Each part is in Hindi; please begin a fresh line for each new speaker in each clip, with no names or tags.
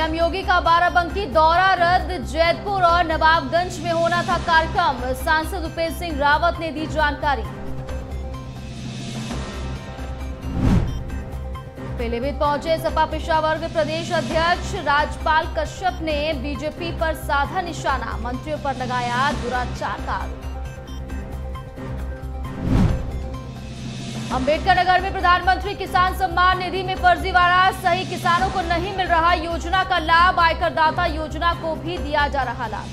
सीएम योगी का बाराबंकी दौरा रद्द, जैतपुर और नवाबगंज में होना था कार्यक्रम। सांसद उपेंद्र सिंह रावत ने दी जानकारी। पीलीभीत पहुंचे सपा पिछड़ा वर्ग प्रदेश अध्यक्ष राजपाल कश्यप ने बीजेपी पर साधा निशाना, मंत्रियों पर लगाया दुराचार का आरोप। अंबेडकर नगर में प्रधानमंत्री किसान सम्मान निधि में फर्जीवाड़ा, सही किसानों को नहीं मिल रहा योजना का लाभ, आयकर दाता योजना को भी दिया जा रहा लाभ।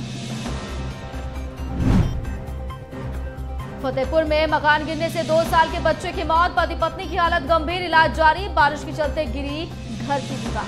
फतेहपुर में मकान गिरने से 2 साल के बच्चे की मौत, पति पत्नी की हालत गंभीर, इलाज जारी, बारिश के चलते गिरी घर की दीवार।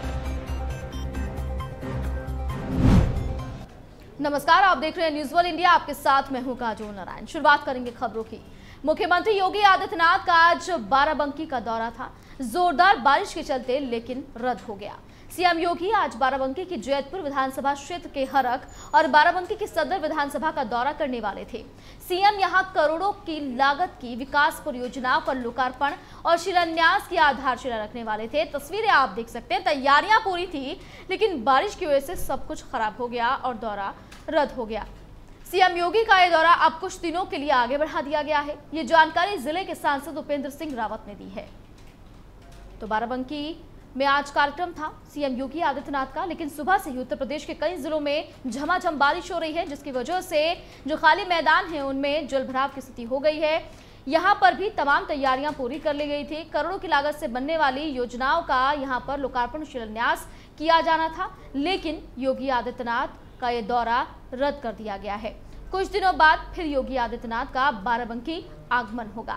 नमस्कार, आप देख रहे हैं न्यूज़ वर्ल्ड इंडिया, आपके साथ मैं हूं काजोल नारायण। शुरुआत करेंगे खबरों की। मुख्यमंत्री योगी आदित्यनाथ का आज बाराबंकी का दौरा था, जोरदार बारिश के चलते लेकिन रद्द हो गया। सीएम योगी आज बाराबंकी की जैतपुर विधानसभा क्षेत्र के हरक और बाराबंकी की सदर विधानसभा का दौरा करने वाले थे। सीएम यहां करोड़ों की लागत की विकास परियोजनाओं पर लोकार्पण और शिलान्यास की आधारशिला रखने वाले थे। तस्वीरें आप देख सकते हैं, तैयारियां पूरी थी लेकिन बारिश की वजह से सब कुछ खराब हो गया और दौरा रद्द हो गया। सीएम योगी का यह दौरा अब कुछ दिनों के लिए आगे बढ़ा दिया गया है। ये जानकारी जिले के सांसद उपेंद्र सिंह रावत ने दी है। तो बाराबंकी में आज कार्यक्रम था सीएम योगी आदित्यनाथ का, लेकिन सुबह से ही उत्तर प्रदेश के कई जिलों में झमाझम बारिश हो रही है, जिसकी वजह से जो खाली मैदान है उनमें जलभराव की स्थिति हो गई है। यहाँ पर भी तमाम तैयारियां पूरी कर ली गई थी। करोड़ों की लागत से बनने वाली योजनाओं का यहाँ पर लोकार्पण शिलान्यास किया जाना था, लेकिन योगी आदित्यनाथ का ये दौरा रद्द कर दिया गया है। कुछ दिनों बाद फिर योगी आदित्यनाथ का बाराबंकी आगमन होगा।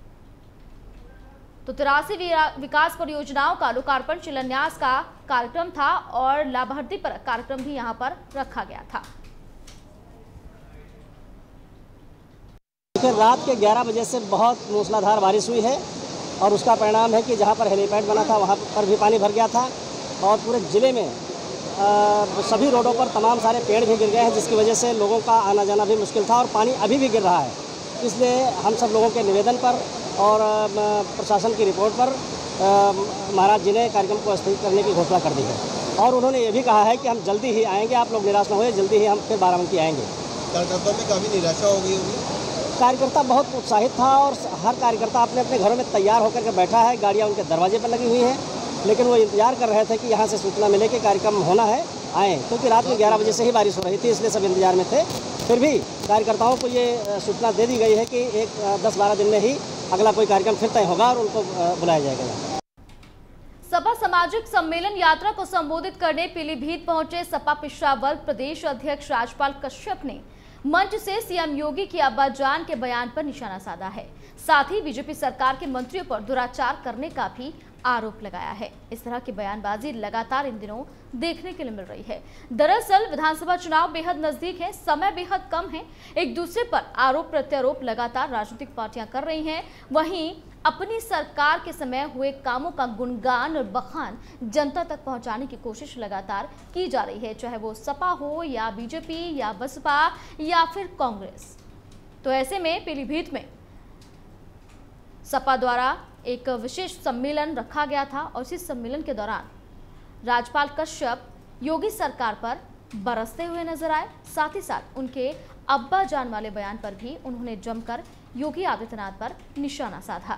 तो 83 विकास परियोजनाओं का लोकार्पण शिलान्यास का कार्यक्रम था और लाभार्थी पर कार्यक्रम भी यहां पर रखा गया था।
रात के 11 बजे से बहुत मूसलाधार बारिश हुई है और उसका परिणाम है कि जहां पर हेलीपैड बना था वहां पर भी पानी भर गया था और पूरे ज़िले में सभी रोडों पर तमाम सारे पेड़ भी गिर गए हैं, जिसकी वजह से लोगों का आना जाना भी मुश्किल था और पानी अभी भी गिर रहा है। इसलिए हम सब लोगों के निवेदन पर और प्रशासन की रिपोर्ट पर महाराज जी ने कार्यक्रम को स्थगित करने की घोषणा कर दी है और उन्होंने ये भी कहा है कि हम जल्दी ही आएंगे, आप लोग निराश न होइए, जल्दी ही हम फिर बाराबंकी आएंगे।
कार्यकर्ताओं में काफ़ी निराशा हो गई होगी।
कार्यकर्ता बहुत उत्साहित था और हर कार्यकर्ता अपने अपने घरों में तैयार होकर के बैठा है, गाड़ियाँ उनके दरवाजे पर लगी हुई हैं, लेकिन वो इंतजार कर रहे थे कि यहाँ से सूचना मिले कि कार्यक्रम होना है, आएँ, क्योंकि रात में 11 बजे से ही बारिश हो रही थी, इसलिए सब इंतजार में थे। फिर भी कार्यकर्ताओं को ये सूचना दे दी गई है कि 10-12 दिन में ही अगला कोई कार्यक्रम फिर तय होगा और उनको बुलाया जाएगा।
सपा सामाजिक सम्मेलन यात्रा को संबोधित करने पीलीभीत पहुंचे सपा पिछड़ा वर्ग प्रदेश अध्यक्ष राजपाल कश्यप ने मंच से सीएम योगी की अब्बाजान के बयान पर निशाना साधा है। साथ ही बीजेपी सरकार के मंत्रियों पर दुराचार करने का भी आरोप लगाया है। इस तरह की बयानबाजी लगातार इन दिनों देखने के लिए मिल रही है। दरअसल विधानसभा चुनाव बेहद नजदीक है, समय बेहद कम है। एक दूसरे पर आरोप प्रत्यारोप लगातार राजनीतिक पार्टियां कर रही हैं। वहीं अपनी सरकार के समय हुए कामों का गुणगान और बखान जनता तक पहुंचाने की कोशिश लगातार की जा रही है, चाहे वो सपा हो या बीजेपी या बसपा या फिर कांग्रेस। तो ऐसे में पीलीभीत में सपा द्वारा एक विशेष सम्मेलन रखा गया था और इस सम्मेलन के दौरान राजपाल कश्यप योगी सरकार पर बरसते हुए नजर आए। साथ ही साथ उनके अब्बा जान वाले बयान पर भी उन्होंने जमकर योगी आदित्यनाथ पर निशाना साधा।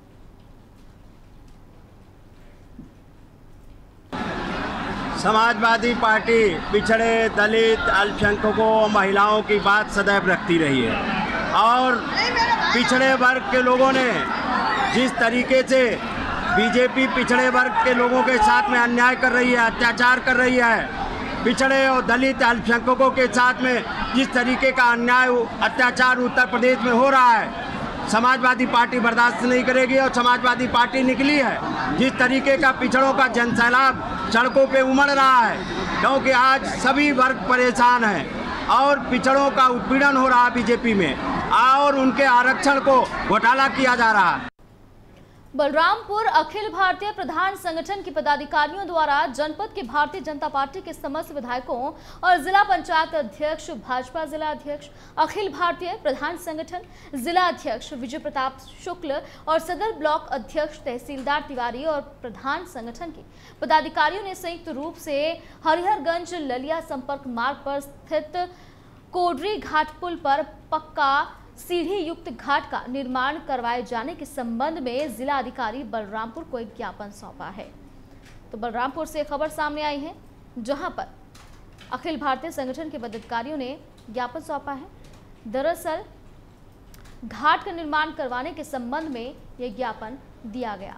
समाजवादी पार्टी पिछड़े, दलित, अल्पसंख्यकों और महिलाओं की बात सदैव रखती रही है और पिछड़े वर्ग के लोगों ने जिस तरीके से बीजेपी पिछड़े वर्ग के लोगों के साथ में अन्याय कर रही है, अत्याचार कर रही है, पिछड़े और दलित अल्पसंख्यकों के साथ में जिस तरीके का अन्याय अत्याचार उत्तर प्रदेश में हो रहा है, समाजवादी पार्टी बर्दाश्त नहीं करेगी और समाजवादी पार्टी निकली है। जिस तरीके का पिछड़ों का जनसैलाब सड़कों पे उमड़ रहा है, क्योंकि आज सभी वर्ग परेशान हैं और पिछड़ों का उत्पीड़न हो रहा है बीजेपी में और उनके आरक्षण को घोटाला किया जा रहा है।
बलरामपुर अखिल भारतीय प्रधान संगठन के पदाधिकारियों द्वारा जनपद के भारतीय जनता पार्टी के समस्त विधायकों और जिला पंचायत अध्यक्ष, भाजपा जिला अध्यक्ष, अखिल भारतीय प्रधान संगठन जिला अध्यक्ष विजय प्रताप शुक्ल और सदर ब्लॉक अध्यक्ष तहसीलदार तिवारी और प्रधान संगठन के पदाधिकारियों ने संयुक्त रूप से हरिहरगंज ललिया संपर्क मार्ग पर स्थित कोडरी घाट पुल पर पक्का सीढ़ी युक्त घाट का निर्माण करवाए जाने के संबंध में जिला अधिकारी बलरामपुर को एक ज्ञापन सौंपा है। तो बलरामपुर से खबर सामने आई है, जहां पर अखिल भारतीय संगठन के पदाधिकारियों ने ज्ञापन सौंपा है। दरअसल घाट का निर्माण करवाने के संबंध में यह ज्ञापन दिया गया।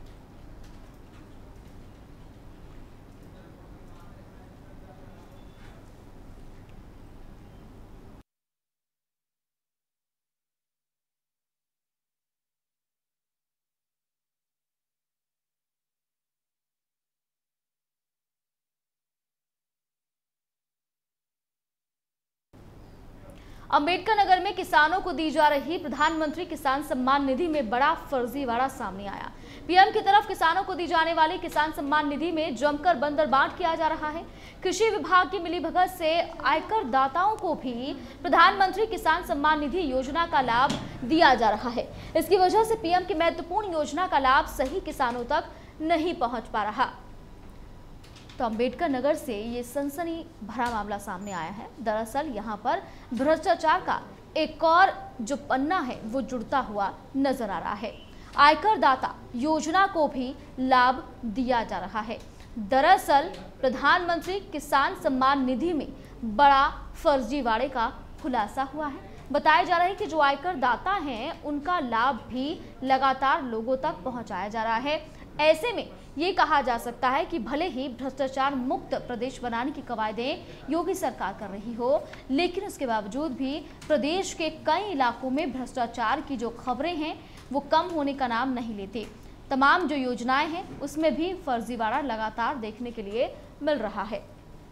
अंबेडकर नगर में किसानों को दी जा रही प्रधानमंत्री किसान सम्मान निधि में बड़ा फर्जीवाड़ा सामने आया। पीएम की तरफ किसानों को दी जाने वाली किसान सम्मान निधि में जमकर बंदरबांट किया जा रहा है। कृषि विभाग की मिलीभगत से आयकर दाताओं को भी प्रधानमंत्री किसान सम्मान निधि योजना का लाभ दिया जा रहा है। इसकी वजह से पीएम की महत्वपूर्ण योजना का लाभ सही किसानों तक नहीं पहुंच पा रहा। तो अंबेडकर नगर से ये सनसनी भरा मामला सामने आया है। दरअसल यहाँ पर भ्रष्टाचार का एक और जो पन्ना है वो जुड़ता हुआ नजर आ रहा है। आयकर दाता योजना को भी लाभ दिया जा रहा है। दरअसल प्रधानमंत्री किसान सम्मान निधि में बड़ा फर्जीवाड़े का खुलासा हुआ है। बताया जा रहा है कि जो आयकर दाता हैं उनका लाभ भी लगातार लोगों तक पहुंचाया जा रहा है। ऐसे में ये कहा जा सकता है कि भले ही भ्रष्टाचार मुक्त प्रदेश बनाने की कवायदें योगी सरकार कर रही हो, लेकिन उसके बावजूद भी प्रदेश के कई इलाकों में भ्रष्टाचार की जो खबरें हैं वो कम होने का नाम नहीं लेते। तमाम जो योजनाएं हैं उसमें भी फर्जीवाड़ा लगातार देखने के लिए मिल रहा है।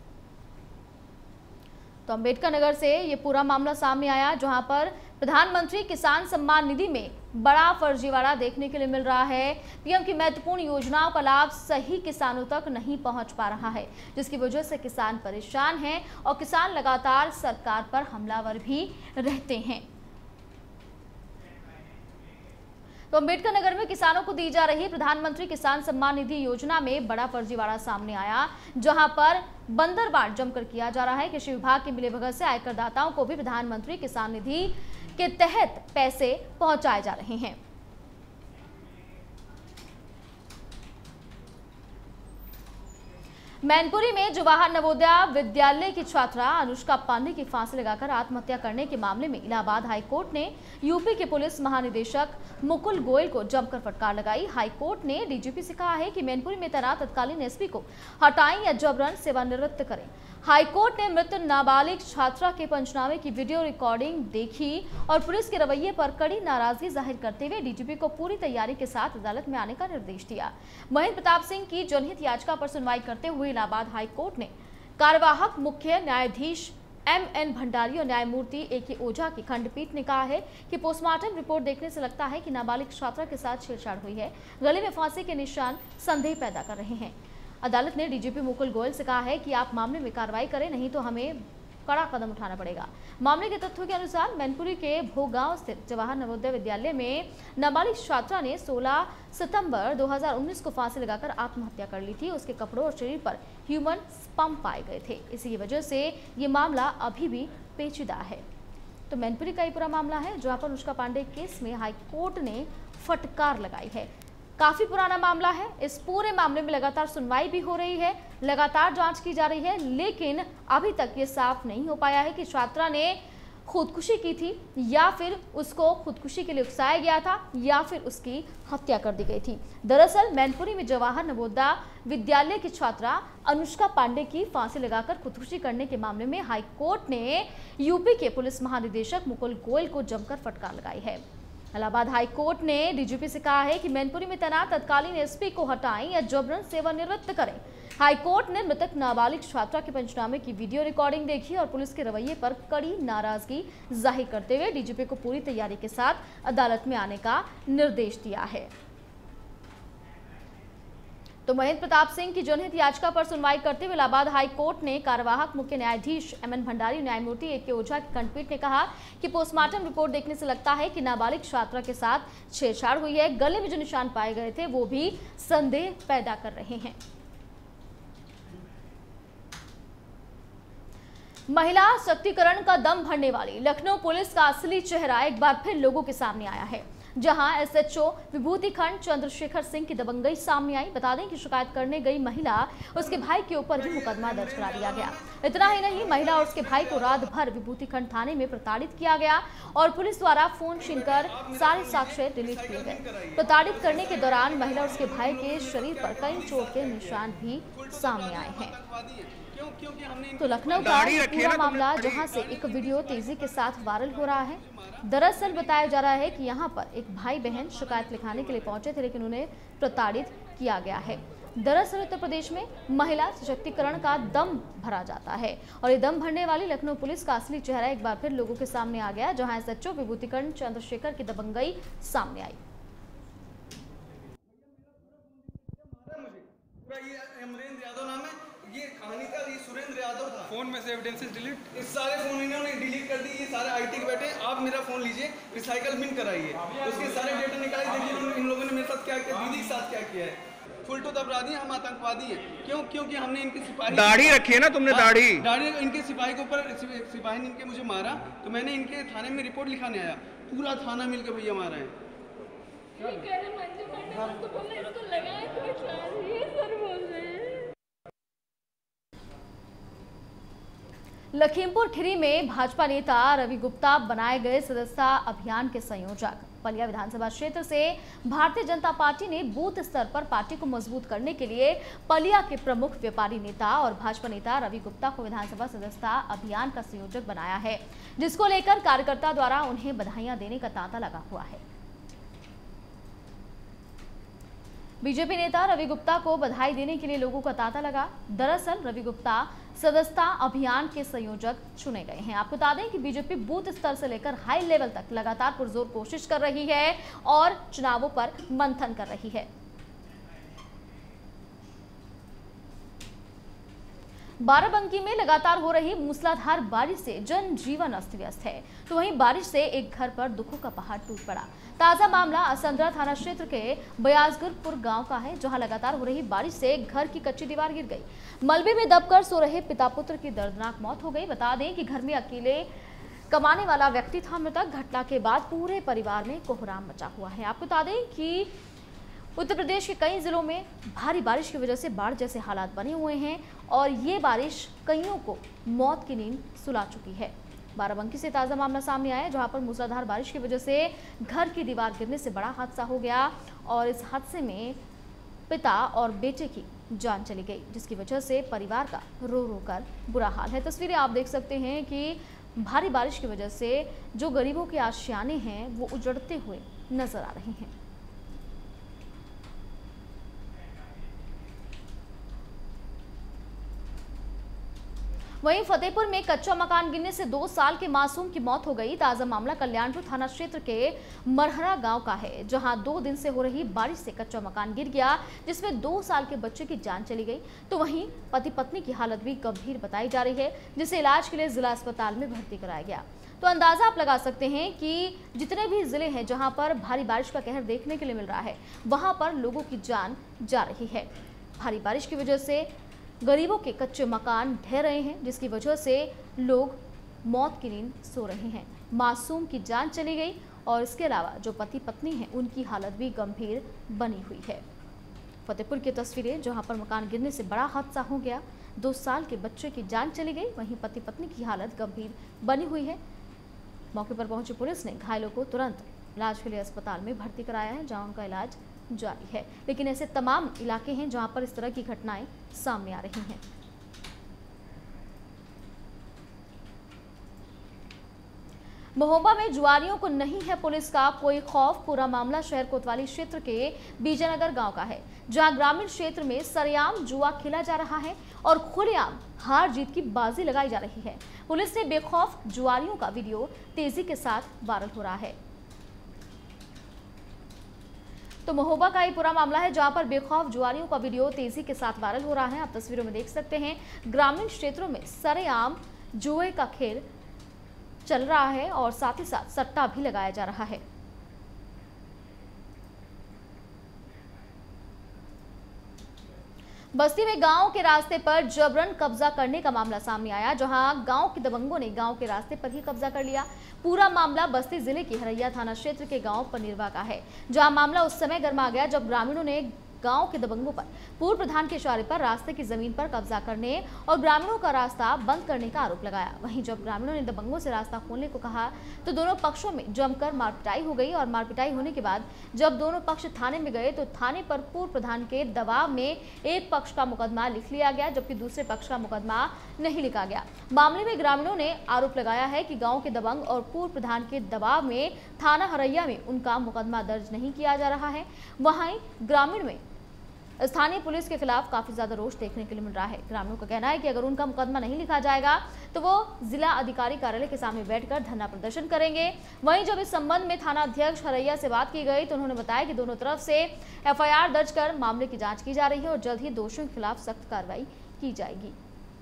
तो अंबेडकर नगर से ये पूरा मामला सामने आया, जहां पर प्रधानमंत्री किसान सम्मान निधि में बड़ा फर्जीवाड़ा देखने के लिए मिल रहा है। पीएम की महत्वपूर्ण योजनाओं का लाभ सही किसानों तक नहीं पहुंच पा रहा है, जिसकी वजह से किसान परेशान हैं और किसान लगातार सरकार पर हमलावर भी रहते हैं। तो अंबेडकर नगर में किसानों को दी जा रही प्रधानमंत्री किसान सम्मान निधि योजना में बड़ा फर्जीवाड़ा सामने आया, जहां पर बंदरबांट जमकर किया जा रहा है। कृषि विभाग की मिलीभगत से आयकर दाताओं को भी प्रधानमंत्री किसान निधि के तहत पैसे पहुंचाए जा रहे हैं। मैनपुरी में जवाहर नवोदय विद्यालय की छात्रा अनुष्का पांडे की फांसी लगाकर आत्महत्या करने के मामले में इलाहाबाद हाईकोर्ट ने यूपी के पुलिस महानिदेशक मुकुल गोयल को जमकर फटकार लगाई। हाईकोर्ट ने डीजीपी से कहा है कि मैनपुरी में तैनात तत्कालीन एसपी को हटाएं या जबरन सेवानिवृत्त करें। हाईकोर्ट ने मृत नाबालिग छात्रा के पंचनामे की वीडियो रिकॉर्डिंग देखी और पुलिस के रवैये पर कड़ी नाराजगी जाहिर करते हुए डीजीपी को पूरी तैयारी के साथ अदालत में आने का निर्देश दिया। महेंद्र प्रताप सिंह की जनहित याचिका पर सुनवाई करते हुए इलाहाबाद हाईकोर्ट ने कार्यवाहक मुख्य न्यायाधीश एमएन भंडारी और न्यायमूर्ति ए.के. ओझा की खंडपीठ ने कहा है कि पोस्टमार्टम रिपोर्ट देखने से लगता है कि नाबालिग छात्रा के साथ छेड़छाड़ हुई है। गले में फांसी के निशान संदेह पैदा कर रहे हैं। अदालत ने डीजीपी मुकुल गोयल से कहा है कि आप मामले में कार्रवाई करें, नहीं तो हमें कड़ा कदम उठाना पड़ेगा। मामले के तथ्यों के अनुसार मैनपुरी के भोगांव स्थित जवाहर नवोदय विद्यालय में नाबालिग छात्रा ने 16 सितंबर 2019 को फांसी लगाकर आत्महत्या कर ली थी। उसके कपड़ों और शरीर पर ह्यूमन स्पर्म पाए गए थे। इसी वजह से ये मामला अभी भी पेचीदा है। तो मैनपुरी का ये पूरा मामला है, जहाँ पर अनुष्का पांडे केस में हाईकोर्ट ने फटकार लगाई है। काफी पुराना मामला है। इस पूरे मामले में लगातार सुनवाई भी हो रही है, लगातार जांच की जा रही है, लेकिन अभी तक ये साफ नहीं हो पाया है कि छात्रा ने खुदकुशी की थी या फिर उसको खुदकुशी के लिए उकसाया गया था या फिर उसकी हत्या कर दी गई थी। दरअसल मैनपुरी में जवाहर नवोदय विद्यालय की छात्रा अनुष्का पांडे की फांसी लगाकर खुदकुशी करने के मामले में हाईकोर्ट ने यूपी के पुलिस महानिदेशक मुकुल गोयल को जमकर फटकार लगाई है। इलाहाबाद हाईकोर्ट ने डीजीपी से कहा है कि मैनपुरी में तैनात तत्कालीन एसपी को हटाएं या जबरन सेवानिवृत्त करें। हाईकोर्ट ने मृतक नाबालिग छात्रा के पंचनामे की वीडियो रिकॉर्डिंग देखी और पुलिस के रवैये पर कड़ी नाराजगी जाहिर करते हुए डीजीपी को पूरी तैयारी के साथ अदालत में आने का निर्देश दिया है। तो महेंद्र प्रताप सिंह की जनहित याचिका पर सुनवाई करते हुए इलाहाबाद हाई कोर्ट ने कार्यवाहक मुख्य न्यायाधीश एमएन भंडारी, न्यायमूर्ति ए.के. ओझा की खंडपीठ ने कहा कि पोस्टमार्टम रिपोर्ट देखने से लगता है कि नाबालिग छात्रा के साथ छेड़छाड़ हुई है। गले में जो निशान पाए गए थे वो भी संदेह पैदा कर रहे हैं। महिला सशक्तिकरण का दम भरने वाली लखनऊ पुलिस का असली चेहरा एक बार फिर लोगों के सामने आया है, जहां एसएचओ विभूति खंड चंद्रशेखर सिंह की दबंगई सामने आई। बता दें कि शिकायत करने गई महिला उसके भाई के ऊपर भी मुकदमा दर्ज करा दिया गया। इतना ही नहीं, महिला और उसके भाई को रात भर विभूति खंड थाने में प्रताड़ित किया गया और पुलिस द्वारा फोन छीनकर सारे साक्ष्य डिलीट किए गए। प्रताड़ित करने के दौरान महिला और उसके भाई के शरीर पर कई चोट के निशान भी सामने आए हैं। तो लखनऊ का पूरा मामला, जहां से एक वीडियो तेजी के साथ वायरल हो रहा है। दरअसल बताया जा रहा है कि यहां पर एक भाई बहन शिकायत लिखाने के लिए पहुंचे थे, लेकिन उन्हें प्रताड़ित किया गया है। दरअसल उत्तर प्रदेश में महिला सशक्तिकरण का दम भरा जाता है और ये दम भरने वाली लखनऊ पुलिस का असली चेहरा एक बार फिर लोगों के सामने आ गया, जहां एसएचओ विभूति खंड चंद्रशेखर की दबंगई सामने आई।
ये कहानी का ये सुरेंद्र यादव था। फोन में से एविडेंसेस डिलीट, इस सारे फोन इन्होंने डिलीट कर दी। ये सारे आईटी के बैठे, आप मेरा फोन लीजिए, रिसाइकल बिन कराइए, उसके सारे डेटा निकालिए। देखिए इन लोगों ने मेरे साथ क्या किया, दीदी के साथ क्या किया है। फुल टू अपराधी हम आतंकवादी हैं। क्यों? क्योंकि हमने इनके सिपाही, दाढ़ी रखी है ना तुमने, दाढ़ी इनके सिपाही के ऊपर, सिपाही ने इनके मुझे मारा तो मैंने इनके थाने में रिपोर्ट लिखाने आया। पूरा थाना मिलकर भैया मारा है।
लखीमपुर खीरी में भाजपा नेता रवि गुप्ता बनाए गए सदस्यता अभियान के संयोजक। पलिया विधानसभा क्षेत्र से भारतीय जनता पार्टी ने बूथ स्तर पर पार्टी को मजबूत करने के लिए पलिया के प्रमुख व्यापारी नेता और भाजपा नेता रवि गुप्ता को विधानसभा सदस्यता अभियान का संयोजक बनाया है, जिसको लेकर कार्यकर्ता द्वारा उन्हें बधाइयां देने का तांता लगा हुआ है। बीजेपी नेता रवि गुप्ता को बधाई देने के लिए लोगों का तांता लगा। दरअसल रवि गुप्ता सदस्यता अभियान के संयोजक चुने गए हैं। आपको बता दें कि बीजेपी बूथ स्तर से लेकर हाई लेवल तक लगातार पुरजोर कोशिश कर रही है और चुनावों पर मंथन कर रही है। बाराबंकी में लगातार हो रही मूसलाधार बारिश से जनजीवन अस्त व्यस्त है, तो वहीं बारिश से एक घर पर दुखों का पहाड़ टूट पड़ा। ताजा मामला असंद्रा थाना क्षेत्र के बयाजगरपुर गांव का है, जहां लगातार हो रही बारिश से एक घर की कच्ची दीवार गिर गई। मलबे में दबकर सो रहे पिता पुत्र की दर्दनाक मौत हो गई। बता दें कि घर में अकेले कमाने वाला व्यक्ति था मृतक। घटना के बाद पूरे परिवार में कोहराम मचा हुआ है। आपको बता दें कि उत्तर प्रदेश के कई जिलों में भारी बारिश की वजह से बाढ़ जैसे हालात बने हुए हैं और ये बारिश कईयों को मौत की नींद सुला चुकी है। बाराबंकी से ताज़ा मामला सामने आया, जहां पर मूसलाधार बारिश की वजह से घर की दीवार गिरने से बड़ा हादसा हो गया और इस हादसे में पिता और बेटे की जान चली गई, जिसकी वजह से परिवार का रो रो कर बुरा हाल है। तस्वीरें आप देख सकते हैं कि भारी बारिश की वजह से जो गरीबों के आशियाने हैं वो उजड़ते हुए नजर आ रहे हैं। वहीं फतेहपुर में कच्चा मकान गिरने से 2 साल के मासूम की मौत हो गई। ताजा मामला कल्याणपुर थाना क्षेत्र के मरहरा गांव का है, जहां 2 दिन से हो रही बारिश से कच्चा मकान गिर गया, जिसमें 2 साल के बच्चे की जान चली गई। तो वहीं पति पत्नी की हालत भी गंभीर बताई जा रही है, जिसे इलाज के लिए जिला अस्पताल में भर्ती कराया गया। तो अंदाजा आप लगा सकते हैं कि जितने भी जिले हैं जहां पर भारी बारिश का कहर देखने के लिए मिल रहा है, वहां पर लोगों की जान जा रही है। भारी बारिश की वजह से गरीबों के कच्चे मकान ढह रहे हैं, जिसकी वजह से लोग मौत की नींद सो रहे हैं। मासूम की जान चली गई और इसके अलावा जो पति पत्नी हैं उनकी हालत भी गंभीर बनी हुई है। फतेहपुर की तस्वीरें, जहां पर मकान गिरने से बड़ा हादसा हो गया, 2 साल के बच्चे की जान चली गई, वहीं पति पत्नी की हालत गंभीर बनी हुई है। मौके पर पहुंची पुलिस ने घायलों को तुरंत इलाज के लिए अस्पताल में भर्ती कराया है, जहां उनका इलाज जारी है। लेकिन ऐसे तमाम इलाके हैं जहां पर इस तरह की घटनाएं सामने आ रही हैं। महोबा में जुआरियों को नहीं है पुलिस का कोई खौफ। पूरा मामला शहर कोतवाली क्षेत्र के बीजानगर गांव का है, जहां ग्रामीण क्षेत्र में सरेआम जुआ खेला जा रहा है और खुलेआम हार जीत की बाजी लगाई जा रही है। पुलिस ने बेखौफ जुआरियों का वीडियो तेजी के साथ वायरल हो रहा है। तो महोबा का ये पूरा मामला है, जहां पर बेखौफ जुआरियों का वीडियो तेजी के साथ वायरल हो रहा है। आप तस्वीरों में देख सकते हैं, ग्रामीण क्षेत्रों में सरेआम जुए का खेल चल रहा है और साथ ही साथ सट्टा भी लगाया जा रहा है। बस्ती में गांव के रास्ते पर जबरन कब्जा करने का मामला सामने आया, जहां गांव के दबंगों ने गांव के रास्ते पर ही कब्जा कर लिया। पूरा मामला बस्ती जिले के हरैया थाना क्षेत्र के गांव पनीरवा का है, जहां मामला उस समय गर्मा गया जब ग्रामीणों ने गांव के दबंगों पर पूर्व प्रधान के इशारे पर रास्ते की जमीन पर कब्जा करने और ग्रामीणों का रास्ता बंद करने का आरोप लगाया। वहीं जब ग्रामीणों ने दबंगों से रास्ता खोलने को कहा तो दोनों पक्षों में जमकर मारपिटाई हो गई और मारपिटाई होने के बाद जब दोनों पक्ष थाने में गए तो थाने पर पूर्व प्रधान के दबाव में एक पक्ष का मुकदमा लिख लिया गया, जबकि दूसरे पक्ष का मुकदमा नहीं लिखा गया। मामले में ग्रामीणों ने आरोप लगाया है कि गाँव के दबंग और पूर्व प्रधान के दबाव में थाना हरैया में उनका मुकदमा दर्ज नहीं किया जा रहा है। वहीं ग्रामीण में स्थानीय पुलिस के खिलाफ काफी ज्यादा रोष देखने के लिए मिल रहा है। ग्रामीणों का कहना है कि अगर उनका मुकदमा नहीं लिखा जाएगा तो वो जिला अधिकारी कार्यालय के सामने बैठकर धरना प्रदर्शन करेंगे। वहीं जब इस संबंध में थाना अध्यक्ष हरैया से बात की गई तो उन्होंने बताया कि दोनों तरफ से एफआईआर दर्ज कर मामले की जांच की जा रही है और जल्द ही दोषियों के खिलाफ सख्त कार्रवाई की जाएगी।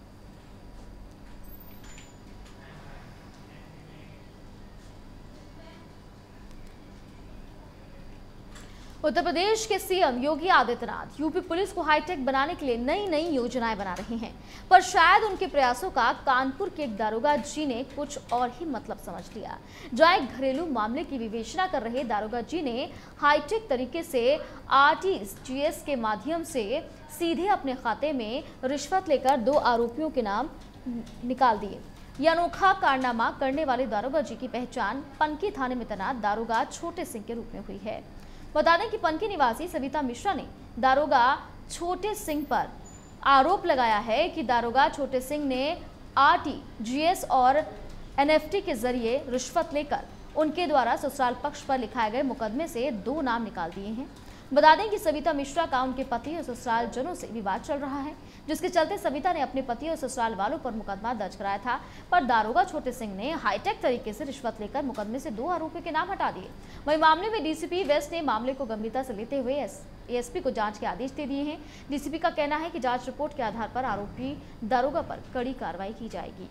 उत्तर प्रदेश के CM Yogi Adityanath UP police को हाईटेक बनाने के लिए नई नई योजनाएं बना रहे हैं, पर शायद उनके प्रयासों का कानपुर के एक दारोगा जी ने कुछ और ही मतलब समझ लिया। जहां एक घरेलू मामले की विवेचना कर रहे दारोगा जी ने हाईटेक तरीके से आरटीजीएस के माध्यम से सीधे अपने खाते में रिश्वत लेकर 2 आरोपियों के नाम निकाल दिए। यह अनोखा कारनामा करने वाले दारोगा जी की पहचान पनकी थाने में तैनात दारोगा छोटे सिंह के रूप में हुई है। बता दें कि पनकी निवासी सविता मिश्रा ने दारोगा छोटे सिंह पर आरोप लगाया है कि दारोगा छोटे सिंह ने आरटीजीएस और एनएफटी के जरिए रिश्वत लेकर उनके द्वारा ससुराल पक्ष पर लिखाए गए मुकदमे से 2 नाम निकाल दिए हैं। बता दें कि सविता मिश्रा का उनके पति और ससुराल जनों से विवाद चल रहा है, जिसके चलते सविता ने अपने पति और ससुराल वालों पर मुकदमा दर्ज कराया था, पर दारोगा छोटे सिंह ने हाईटेक तरीके से रिश्वत लेकर मुकदमे से 2 आरोपियों के नाम हटा दिए। वहीं मामले में डीसीपी वेस्ट ने मामले को गंभीरता से लेते हुए एएसपी को जांच के आदेश दे दिए हैं। डीसीपी का कहना है कि जांच रिपोर्ट के आधार पर आरोपी दारोगा पर कड़ी कार्रवाई की जाएगी।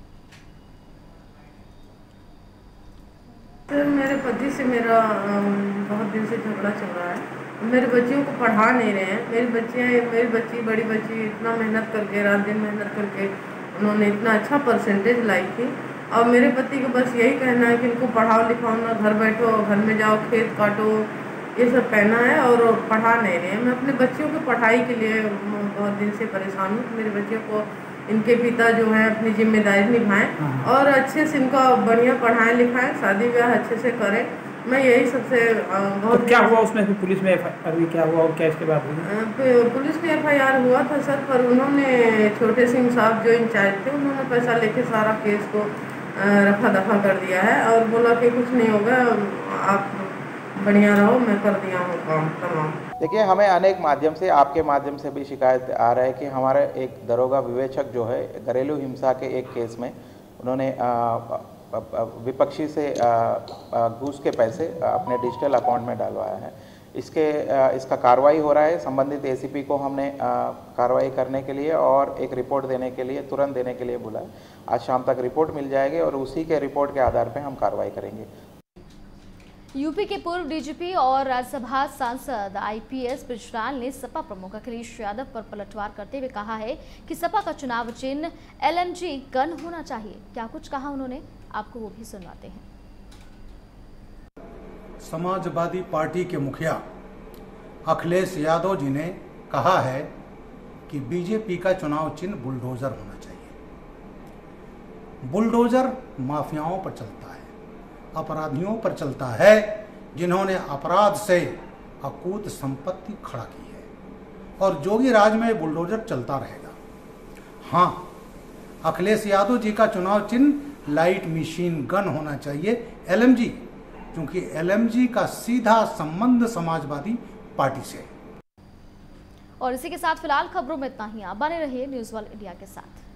मेरे पति से मेरा बहुत दिन से झगड़ा चल रहा है। मेरे बच्चियों को पढ़ा नहीं रहे हैं। मेरी बड़ी बच्ची इतना मेहनत करके, रात दिन मेहनत करके उन्होंने इतना अच्छा परसेंटेज लाई थी, और मेरे पति को बस यही कहना है कि इनको पढ़ाओ लिखाओ ना, घर बैठो, घर में जाओ, खेत काटो, ये सब कहना है और पढ़ा नहीं रहे हैं। मैं अपने बच्चियों की पढ़ाई के लिए बहुत दिन से परेशान हूँ। मेरे बच्चियों को इनके पिता जो हैं अपनी जिम्मेदारी निभाएं और अच्छे से इनका बढ़िया पढ़ाएं लिखाएं, शादी ब्याह अच्छे से करें। मैं यही सबसे बहुत।
तो क्या हुआ उसमें, फिर पुलिस में अभी क्या हुआ और क्या इसके बाद हुई?
पुलिस में एफआईआर हुआ था सर, पर उन्होंने छोटे सिंह साहब जो इंचार्ज थे उन्होंने पैसा लेके सारा केस को रफा दफा कर दिया है और बोला कि कुछ नहीं होगा, आप बढ़िया रहो, मैं कर दिया हूँ काम तमाम।
देखिए, हमें अनेक माध्यम से, आपके माध्यम से भी शिकायत आ रहा है कि हमारे एक दरोगा विवेचक जो है घरेलू हिंसा के एक केस में उन्होंने विपक्षी से घूस के पैसे अपने डिजिटल अकाउंट में डलवाया है। इसका कार्रवाई हो रहा है। संबंधित एसीपी को हमने कार्रवाई करने के लिए और एक रिपोर्ट देने के लिए, तुरंत देने के लिए बोला है। आज शाम तक रिपोर्ट मिल जाएगी और उसी के रिपोर्ट के आधार पर हम कार्रवाई करेंगे।
यूपी के पूर्व डीजीपी और राज्यसभा सांसद आईपीएस बृजलाल ने सपा प्रमुख अखिलेश यादव पर पलटवार करते हुए कहा है कि सपा का चुनाव चिन्ह एलएमजी गन होना चाहिए। क्या कुछ कहा उन्होंने, आपको वो भी सुनवाते हैं।
समाजवादी पार्टी के मुखिया अखिलेश यादव जी ने कहा है कि बीजेपी का चुनाव चिन्ह बुलडोजर होना चाहिए। बुलडोजर माफियाओं पर चलता है, अपराधियों पर चलता है, जिन्होंने अपराध से अकूत संपत्ति खड़ा की है, और जोगी राज में बुलडोजर चलता रहेगा। हाँ, अखिलेश यादव जी का चुनाव चिन्ह लाइट मशीन गन होना चाहिए, एलएमजी, क्योंकि एलएमजी का सीधा संबंध समाजवादी पार्टी से।
और इसी के साथ फिलहाल खबरों में इतना ही। आप बने रहिए न्यूज़ वर्ल्ड इंडिया के साथ।